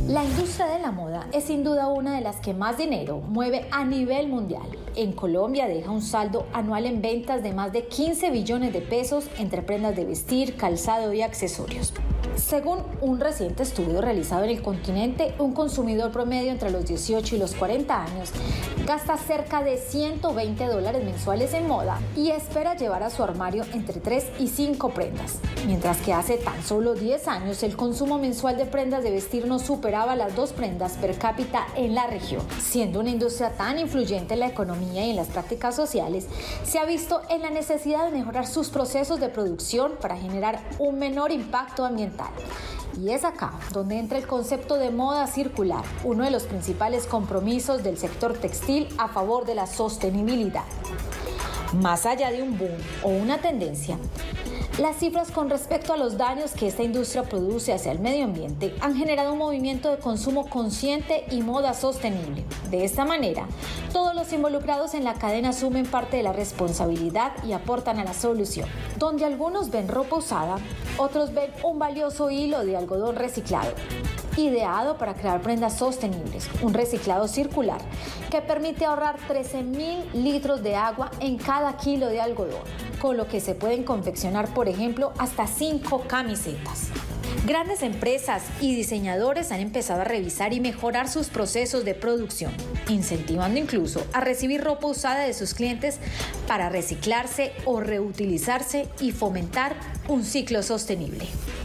La industria de la moda es sin duda una de las que más dinero mueve a nivel mundial. En Colombia deja un saldo anual en ventas de más de 15 billones de pesos entre prendas de vestir, calzado y accesorios. Según un reciente estudio realizado en el continente, un consumidor promedio entre los 18 y los 40 años gasta cerca de $120 mensuales en moda y espera llevar a su armario entre 3 y 5 prendas, mientras que hace tan solo 10 años el consumo mensual de prendas de vestir no superaba las 2 prendas per cápita en la región. Siendo una industria tan influyente en la economía y en las prácticas sociales, se ha visto en la necesidad de mejorar sus procesos de producción para generar un menor impacto ambiental. Y es acá donde entra el concepto de moda circular, uno de los principales compromisos del sector textil a favor de la sostenibilidad. Más allá de un boom o una tendencia, las cifras con respecto a los daños que esta industria produce hacia el medio ambiente han generado un movimiento de consumo consciente y moda sostenible. De esta manera, todos los involucrados en la cadena asumen parte de la responsabilidad y aportan a la solución. Donde algunos ven ropa usada, otros ven un valioso hilo de algodón reciclado, ideado para crear prendas sostenibles, un reciclado circular que permite ahorrar 13.000 litros de agua en cada kilo de algodón, con lo que se pueden confeccionar, por ejemplo, hasta 5 camisetas. Grandes empresas y diseñadores han empezado a revisar y mejorar sus procesos de producción, incentivando incluso a recibir ropa usada de sus clientes para reciclarse o reutilizarse y fomentar un ciclo sostenible.